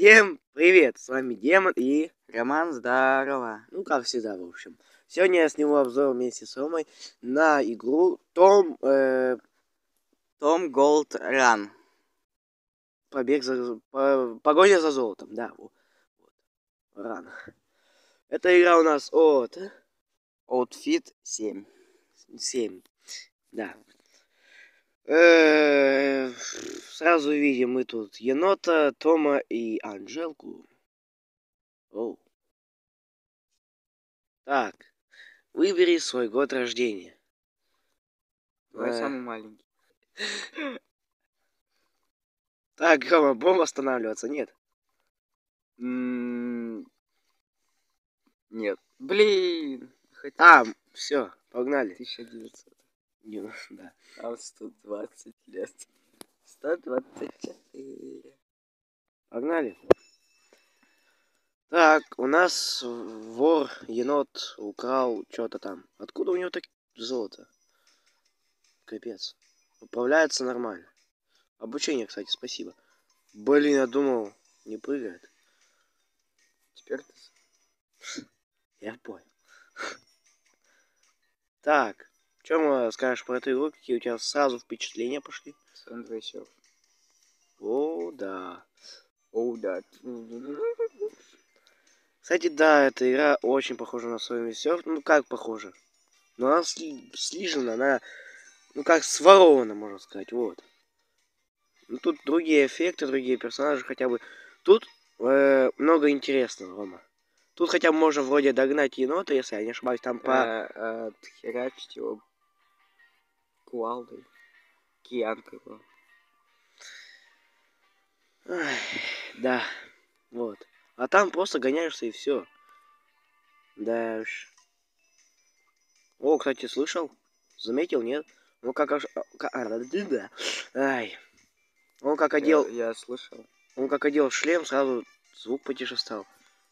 Всем привет! С вами Демон и Роман, здорово. ну как всегда, в общем. Сегодня я сниму обзор вместе с Ромой на игру Том Голд Ран. Погоня за золотом, да. Вот. Рано. Эта игра у нас от Outfit 7. 7. Да. Сразу видим мы тут енота, Тома и Анжелку. Оу. Так. Выбери свой год рождения. Давай самый маленький. Так, Рома, будем останавливаться? Нет. Нет. Блин. Все, погнали. 1900. Да. А 120 лет. 124. Погнали. Так, у нас вор, енот, украл что-то там. Откуда у него так золото? Капец. Управляется нормально. Обучение, кстати, спасибо. Блин, я думал, не прыгает. Теперь ты... Я понял. Так, что скажешь про эту игру? Какие у тебя сразу впечатления пошли? Сэндвичев. О, да. О, да. Кстати, да, эта игра очень похожа на свой серф. Ну, как похожа? Но она слижена, она, ну, как сворована, можно сказать, вот. Ну, тут другие эффекты, другие персонажи, хотя бы. Тут много интересного, Рома. Тут хотя бы можно вроде догнать енота, если я не ошибаюсь, там по... Отхерачить его кувалдой. Киянкой его. Да, вот. А там просто гоняешься и все. Да уж. О, кстати, слышал? Заметил, нет? Ну как аж... да. Ай. Он как одел... Я слышал. Он как одел шлем, сразу звук потише стал.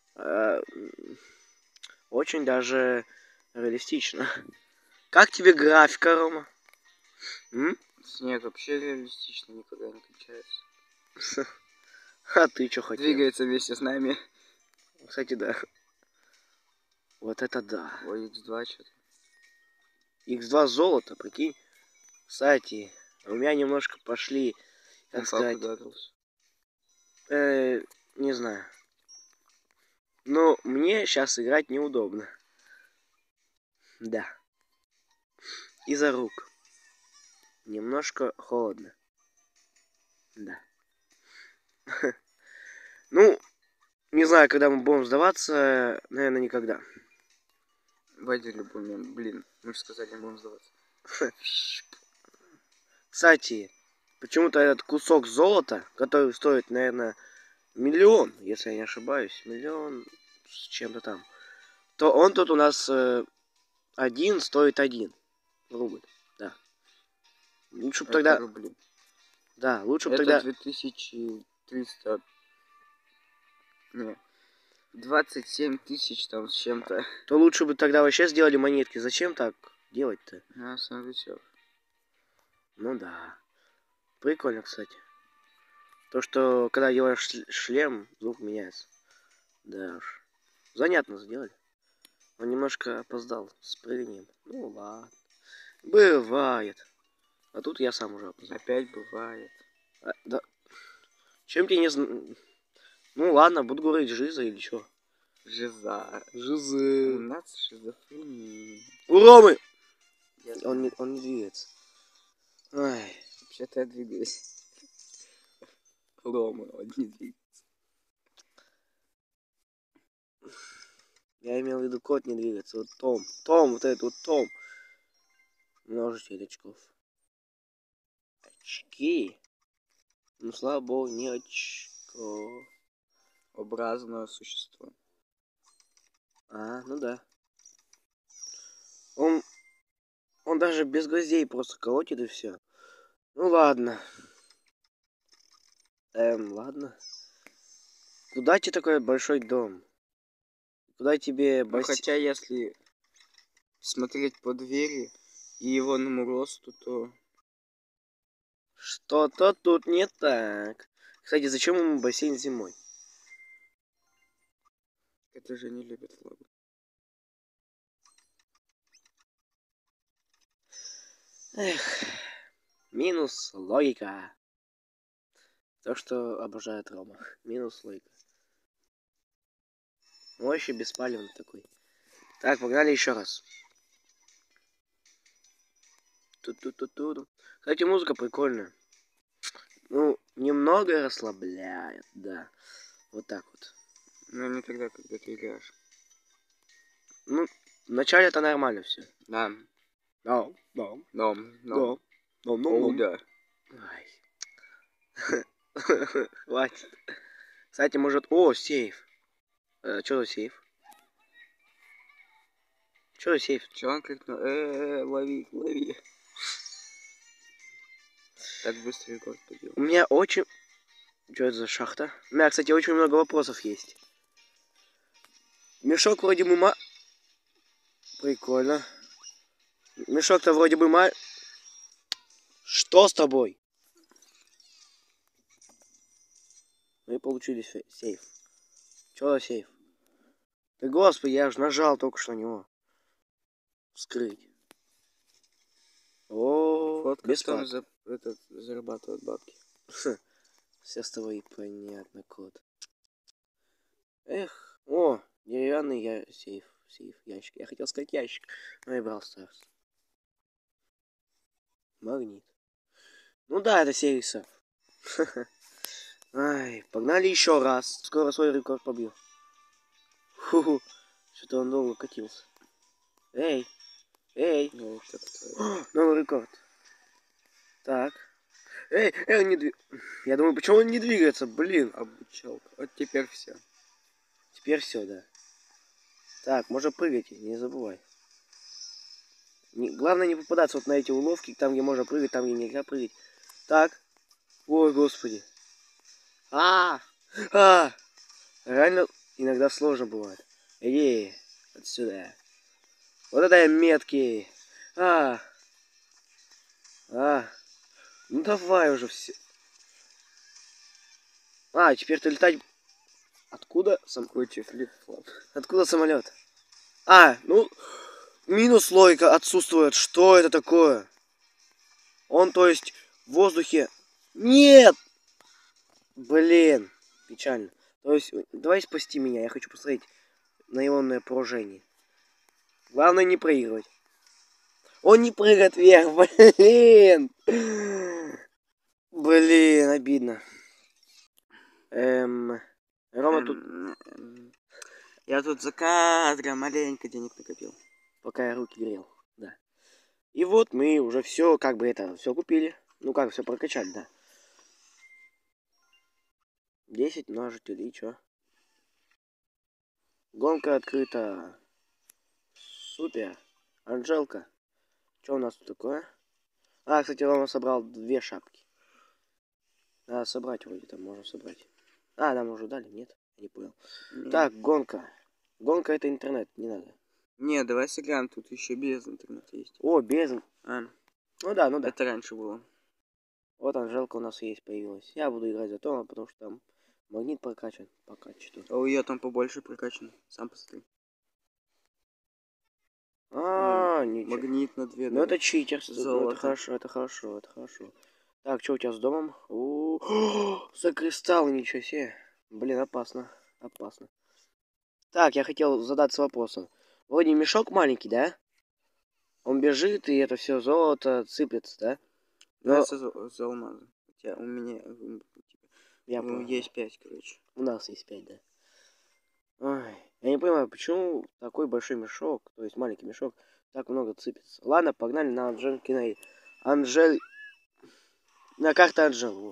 Очень даже реалистично. Как тебе графика, Рома? Снег вообще реалистично никогда не кончается. А ты что хотел? Двигается вместе с нами. Кстати, да. Вот это да. Ой, X2 что-то. X2 золото, прикинь. Кстати, у меня немножко пошли, как сказать... не знаю. Но мне сейчас играть неудобно. Да. Из-за рук. Немножко холодно. Да. Ну, не знаю, когда мы будем сдаваться. Наверное, никогда. Войди любой момент. Блин, мы же сказали, не будем сдаваться. Кстати, почему-то этот кусок золота, который стоит, наверное, 1 000 000, если я не ошибаюсь, 1 000 000 с чем-то там, то он тут у нас один стоит 1 рубль. Да. Лучше бы тогда... Рубли. Да, лучше бы это тогда... 2300... Не. 27 тысяч там с чем-то. То лучше бы тогда вообще сделали монетки. Зачем так делать-то? А, смотри, все. Ну да. Прикольно, кстати. То, что когда делаешь шлем, звук меняется. Да уж. Занятно сделали. Он немножко опоздал с прыганием. Ну ладно. Бывает. А тут я сам уже опоздал. Опять бывает. Да. Чем тебе не... Ну ладно, буду говорить жиза или что? Жиза. Жизы. У нас шизофрения. У Ромы! Он не двигается. Ай. Вообще-то я двигаюсь. Рома, он не двигается. Я имел в виду кот не двигаться. Вот Том. Том, вот этот вот Том. Множитель очков. Очки? Ну, слава богу, не очко. Образное существо. Ну да. Он даже без гвоздей просто колотит и все. Ну ладно. Ладно. Куда тебе такой большой дом? Куда тебе Ну, хотя, если смотреть по двери и его росту, то... Что-то тут не так. Кстати, зачем ему бассейн зимой? Это же не любят влагу. Эх, минус логика. То, что обожает Рома. Минус логика. Вообще беспалевный такой. Так, погнали еще раз. Ту-ту-ту-ту. Кстати, музыка прикольная. Ну, немного расслабляет, да. Вот так вот. Но не тогда, когда ты играешь. Ну, вначале это нормально все. Да. Да, да, Да. да. Да, О, да. Ай. Хватит. Кстати, может... О, сейф. Что за сейф? Что за сейф? Че он крикнул? Лови, лови. Так быстро рекорд побил. У меня очень... Что это за шахта? У меня, кстати, очень много вопросов есть. Мешок вроде бы Прикольно. Мешок-то вроде бы Что с тобой? Мы получили сейф. Что за сейф? Да господи, я же нажал только что на него. Вскрыть. О, Вот бесплатно. Зарабатывает бабки. Все с тобой понятно, кот. Эх, о, деревянный сейф, ящик. Я хотел сказать ящик, но я брал Старс. Магнит. Ну да, это сервисов. Ай, погнали еще раз. Скоро свой рекорд побью. Фу, что-то он долго катился. Эй, эй. Ну, Новый рекорд. Так. Эй, он не двигается. Я думаю, почему он не двигается, блин. Обучалка. Вот теперь все. Теперь все, да. Так, можно прыгать, не забывай. Главное не попадаться вот на эти уловки, там, где можно прыгать, там, где нельзя прыгать. Так. Ой, господи. Реально иногда сложно бывает. Иди отсюда. Вот это я меткий. Ну давай уже все. Теперь ты летать... Откуда? Флип-флоп. Откуда самолет? Ну... Минус логика отсутствует. Что это такое? Он, то есть, в воздухе... Нет! Блин. Печально. То есть, давай спасти меня. Я хочу посмотреть на ионное поражение. Главное не проигрывать. Он не прыгает вверх, блин. Блин, обидно. Рома тут... Я тут за кадром маленько денег накопил. Пока я руки грел, да. И вот мы уже все, как бы это, все купили. Ну как, все прокачать, да. 10 множителей, чё? Гонка открыта. Супер. Анжелка. Что у нас тут такое? Кстати, Рома собрал 2 шапки. Надо собрать вроде, там можно собрать. Нам уже дали, нет? Я не понял. Нет. Так, гонка. Гонка это интернет, не надо. Не, давай сыграем, тут еще без интернета есть. О, без. Ну да. Это раньше было. Вот Анжелка у нас есть, появилась. Я буду играть за Тома, потому что там магнит прокачан. Пока что. А у ее там побольше прокачан. Сам посмотри. Ничего. Магнит на 2. Ну это читерство. Золото. Это хорошо. Так, что у тебя с домом? За кристалл, ничего себе. Блин, опасно. Так, я хотел задаться вопросом. Вроде мешок маленький, да? Он бежит, и это все золото сыплется, да? Но... за алмазы. Хотя у меня... Я понял. Есть 5, короче. У нас есть 5, да. Ой, я не понимаю, почему такой большой мешок, то есть маленький мешок, так много сыпется. Ладно, погнали на Анжелькиной... На карте Анжел.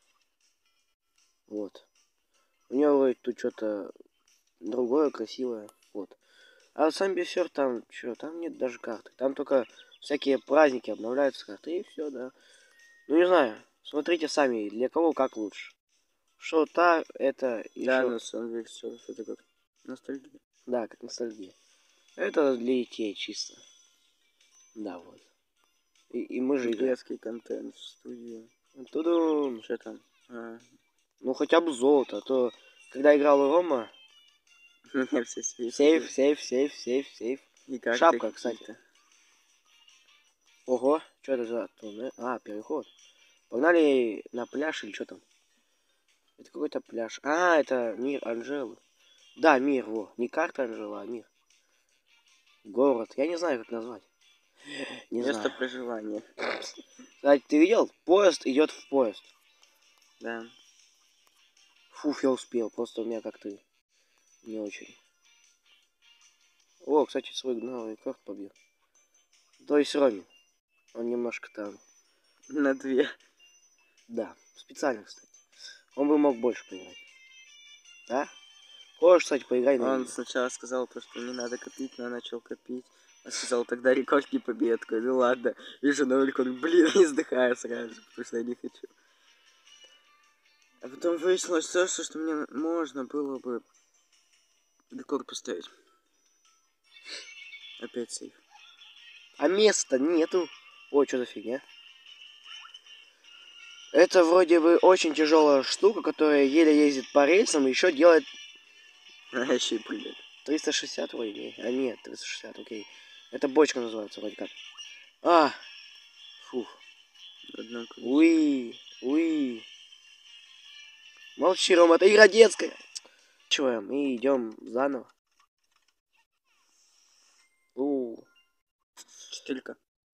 Вот. У него тут что-то другое, красивое. Вот. А сам бисер там, там нет даже карты. Там только всякие праздники обновляются карты, и все, да. Ну, не знаю. Смотрите сами, для кого как лучше. Что это... Да, на самом деле, это как ностальгия. Да, как ностальгия. Это для детей чисто. Да, вот. И мы же играем. Детский контент в студии. Тудум. Что там? Ну, хотя бы золото. А то, когда играл Рома, У меня все сейфы. Сейф, сейф, сейф, сейф, сейф. И карты Шапка, какие-то. кстати. Ого, что это за туннель? А, переход. Погнали на пляж или что там? Это какой-то пляж. А, это мир Анжелы. Да, мир, во. Не карта Анжела, а мир. Город. Я не знаю, как назвать. Не Место знаю. проживания. Кстати, ты видел? Поезд идет в поезд. Да. Фуф, я успел. Просто у меня как-то не очень. О, кстати, свой новый рекорд побил. То есть Роме. Он немножко там. На 2. Да, специально, кстати. Он бы мог больше поиграть. Да? Хочешь, кстати, поиграй на Он видео. сначала сказал то, что не надо копить, но я начал копить. Он сказал, тогда рекорд не побей. Я такой, ну ладно. Вижу новый рекорд, блин, и сдыхаю сразу же, потому что я не хочу. А потом выяснилось то, что мне можно было бы рекорд поставить. Опять сейф. А места нету. Ой, что за фигня? Это вроде бы очень тяжелая штука, которая еле ездит по рельсам и еще делает А еще и прыгает. 360 вроде. Не. А нет, 360, окей. Это бочка называется вроде как. А! Фух. Уи, уи. Молчи, Рома, это игра детская. Чего, мы идем заново. 4К.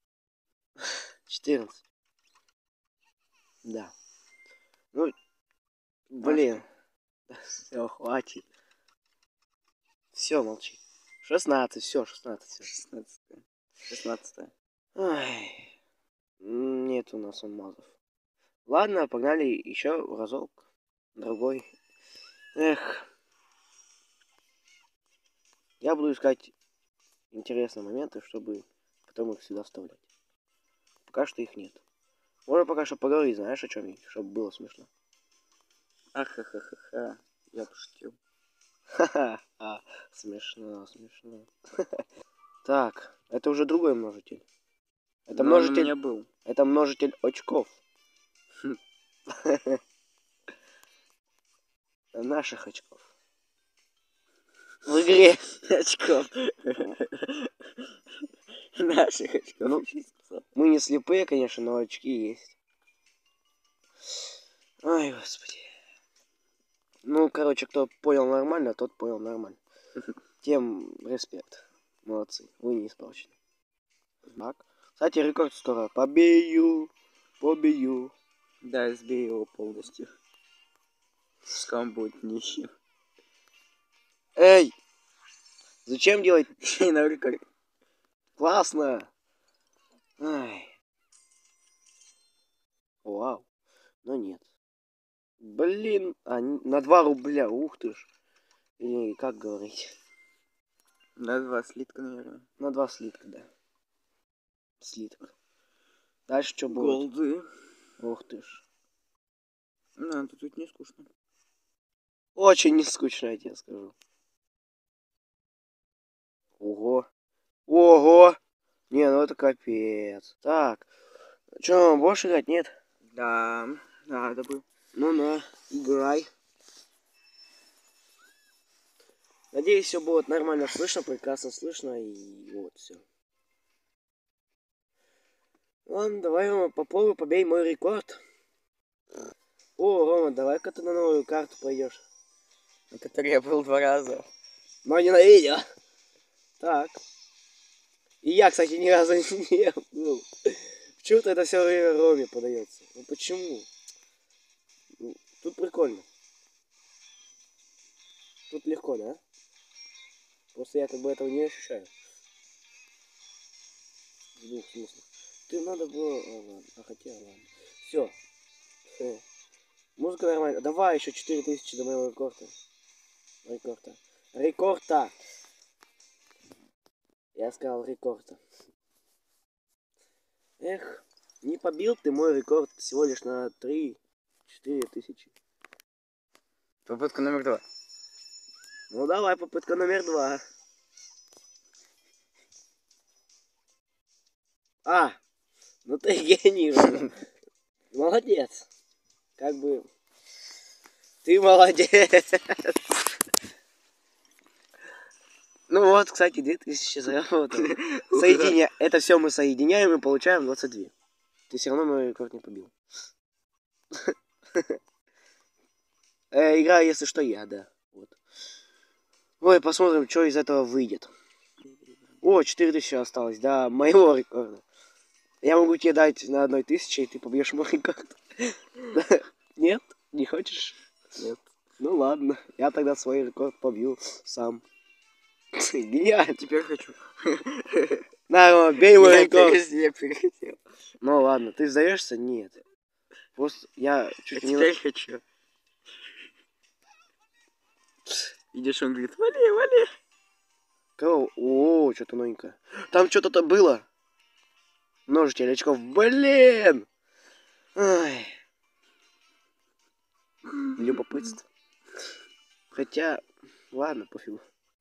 14. Да. Ну, блин. Все, хватит. Все, молчи. 16, все, 16. Все. 16. 16. Ай. Нет у нас алмазов. Ладно, погнали еще разок. Другой. Эх. Я буду искать интересные моменты, чтобы потом их сюда вставлять. Пока что их нет. Можно пока что поговорить, знаешь, о чем, чтобы было смешно. Ахахахаха. Я пошутил. Ха-ха. Смешно, смешно. Так, это уже другой множитель. Это Но он у множитель. меня был. Это множитель очков. Наших очков. В игре. Очков. Наших очков. Ну, мы не слепые, конечно, но очки есть. Ой, господи. Ну, короче, кто понял нормально, тот понял нормально. Тем респект. Молодцы. Вы не испорчены. Так. Кстати, рекорд скоро. Побею. Побею. Да, сбей его полностью. Пускай он будет нищим. Эй! Зачем делать? На рекорд. Классно! Ай. Вау. Но нет. Блин, на 2 рубля. Ух ты ж. Или как говорить? На 2 слитка, наверное. На 2 слитка, да. Слиток. Дальше что будет? Голды. Ух ты ж. Ну, тут не скучно. Очень не скучно, я тебе скажу. Ого. Ого! Не, ну это капец. Так. Че, больше играть? Нет? Да, надо бы. Ну на, играй. Надеюсь, все будет нормально слышно, прекрасно слышно, и вот все. Ладно, давай, Рома, попробуй, побей мой рекорд. О, Рома, давай-ка ты на новую карту пойдешь. На которой я был 2 раза. Но не на видео. Так. И я, кстати, ни разу не был. Почему-то это все время Роме подается. Ну почему? Ну, тут прикольно. Тут легко, да? Просто я как бы этого не ощущаю. В двух смыслах. Ты надо было... А, ладно. А хотя, ладно. Все. Музыка нормальная. Давай еще 4000 до моего рекорда. Рекорда. Рекорда! Я сказал рекорда. Эх, не побил ты мой рекорд всего лишь на 3-4 тысячи. Попытка номер 2. Ну давай, попытка номер 2. А, ну ты гений уже. Молодец. Как бы... Ты молодец. Ну вот, кстати, 2000 заработал. Это все мы соединяем и получаем 22. Ты все равно мой рекорд не побил. Игра, если что, я, да. Вот. Ой, посмотрим, что из этого выйдет. О, 4000 осталось, да, моего рекорда. Я могу тебе дать на 1000, и ты побьешь мой рекорд. Нет? Не хочешь? Нет. Ну ладно, я тогда свой рекорд побью сам. Гениально. Теперь хочу. На, бей мой рекорд. Я перехотел. Ну ладно, ты сдаешься? Нет. Просто я чуть не... Теперь хочу. Видишь, он говорит, вали, вали. Кого? О, что-то новенькое. Там что-то было. Множитель очков. Блин! Ай. Любопытство. Хотя, ладно, пофигу.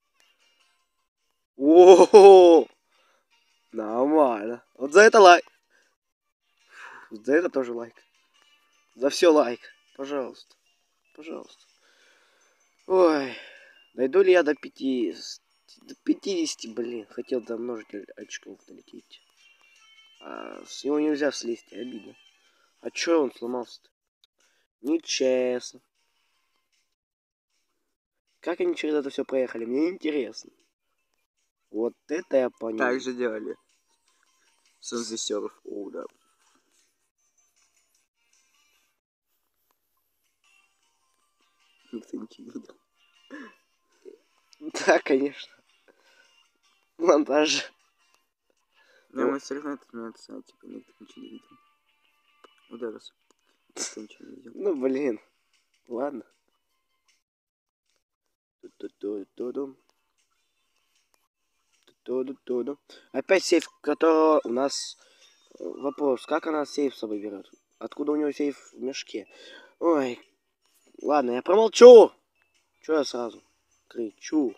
О, нормально. Вот за это лайк. За это тоже лайк. За все лайк. Пожалуйста. Пожалуйста. Ой. Дойду ли я до 50? До 50, блин. Хотел до множителя очков долететь. А с него нельзя слезть, обидно. А чё он сломался-то? Нечестно. Как они через это все проехали? Мне интересно. Вот это я понял. Так же делали. Солнцесеров. О, да. Никто ничего не видел. Да, конечно. Монтаж. Но мы все равно это момент, типа, никто ничего не видел. Ударился. Никто ничего не видел. Ну, блин. Ладно. Опять сейф, которого у нас... Вопрос, как она сейф с собой берет? Откуда у него сейф в мешке? Ой, ладно, я промолчу. Чё я сразу кричу?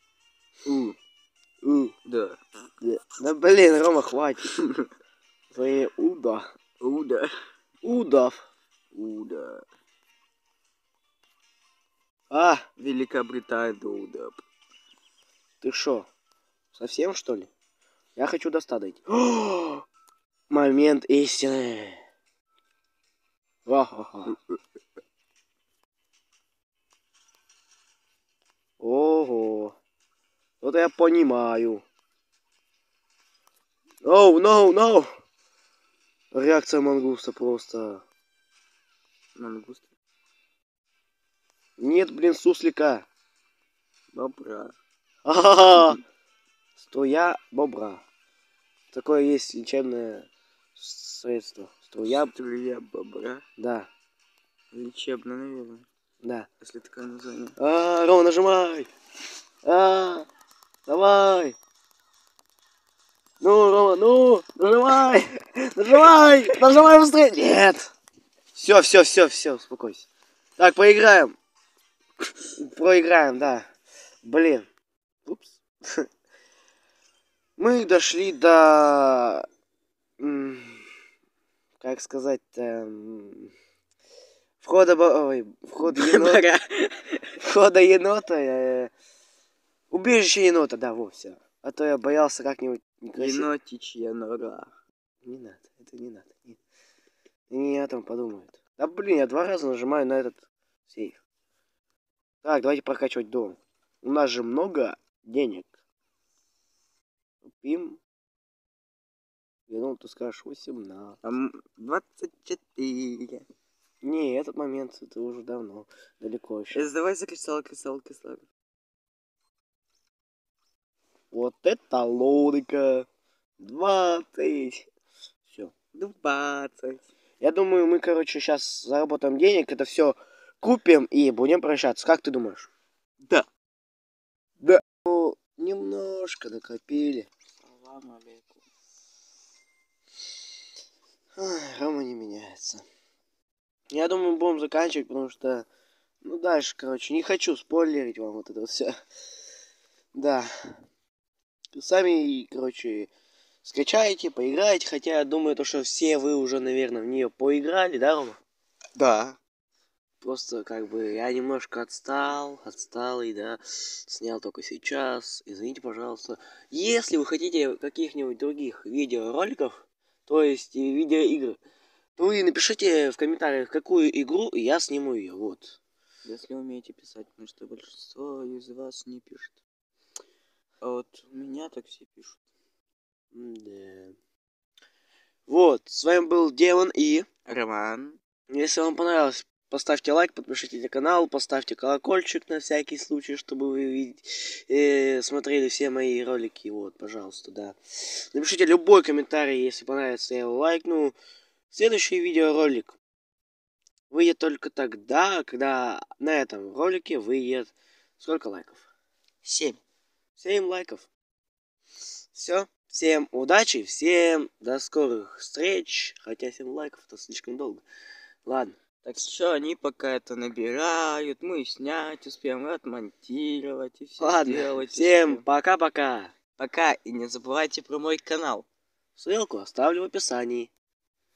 Да. Да блин, Рома, хватит. Твои уда. Уда. Удав. Уда. А, Великобритания, Уда. ты шо? Совсем, что ли? Я хочу до 100 дойти. О, момент истины. Ха-ха-ха. Ого. Вот я понимаю. Оу, no. Реакция мангуста просто. Мангуст. Нет, блин, суслика. Бобра. Ага. Струя бобра. Такое есть лечебное средство. Струя Бобра. Да. Лечебно, наверное. Да. Если такое название. Рома, нажимай. Давай. Ну, Рома, ну, нажимай. Нажимай быстрее. Нет. Все, успокойся. Так, проиграем. Проиграем, да. Блин. Упс. Мы дошли до... Как сказать-то... Входа енота. Входа енота. Убежище енота, да, вовсе. А то я боялся как-нибудь некрасиво. Енотичья нора. Не надо, это не надо. Не о том подумают. Да блин, я 2 раза нажимаю на этот сейф. Так, давайте прокачивать дом. У нас же много денег. Купим. Я думал, ты скажешь 18. 24. Не, этот момент, это уже давно. Далеко еще. Давай за кристалл. Вот это лодка. 20. Все. 20. Я думаю, мы, короче, сейчас заработаем денег, это все купим и будем прощаться. Как ты думаешь? Да. Да. Ну, немножко накопили. Салам алейкум. Рома не меняется. Я думаю, мы будем заканчивать, потому что... Ну, дальше, короче, не хочу спойлерить вам вот это все. Да. Сами, короче, скачаете, поиграете. Хотя я думаю, то, что все вы уже, наверное, в нее поиграли, да, Рома? Да. просто как бы я немножко отсталый, да, снял только сейчас. Извините, пожалуйста. Если вы хотите каких-нибудь других видеороликов, то есть видеоигр, то вы напишите в комментариях, какую игру, и я сниму ее. Вот. Если умеете писать, потому что большинство из вас не пишет. А вот у меня так все пишут. Да. Вот, с вами был Демон и Роман. Если вам понравилось, поставьте лайк, подпишитесь на канал, поставьте колокольчик на всякий случай, чтобы вы смотрели все мои ролики. Вот, пожалуйста, да. Напишите любой комментарий, если понравится, я его лайкну. Следующий видеоролик выйдет только тогда, когда на этом ролике выйдет сколько лайков? 7. 7 лайков. Все. Всем удачи, всем до скорых встреч. Хотя 7 лайков это слишком долго. Ладно. Так что они пока это набирают, мы снять успеем, отмонтировать и все Ладно, сделать. всем успеем. пока-пока. Пока, и не забывайте про мой канал. Ссылку оставлю в описании.